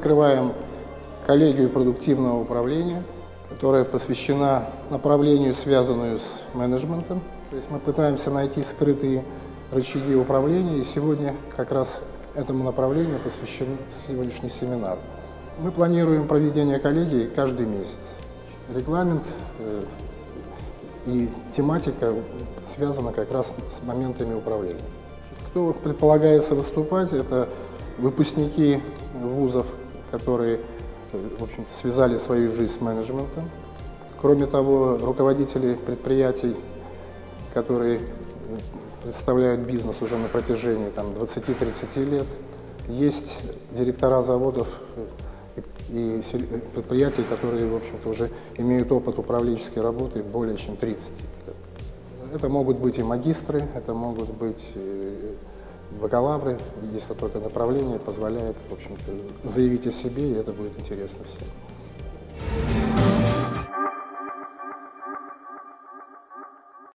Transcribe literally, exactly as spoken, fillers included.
открываем коллегию продуктивного управления, которая посвящена направлению, связанную с менеджментом. То есть мы пытаемся найти скрытые рычаги управления, и сегодня как раз этому направлению посвящен сегодняшний семинар. Мы планируем проведение коллегии каждый месяц. Регламент э, и тематика связана как раз с моментами управления. Кто предполагается выступать, это выпускники вузов, которые, в общем-то, связали свою жизнь с менеджментом. Кроме того, руководители предприятий, которые представляют бизнес уже на протяжении двадцати-тридцати лет. Есть директора заводов и, и предприятий, которые, в общем-то, уже имеют опыт управленческой работы более чем тридцать лет. Это могут быть и магистры, это могут быть и бакалавры, если только направление позволяет, в общем-то, заявить о себе, и это будет интересно всем.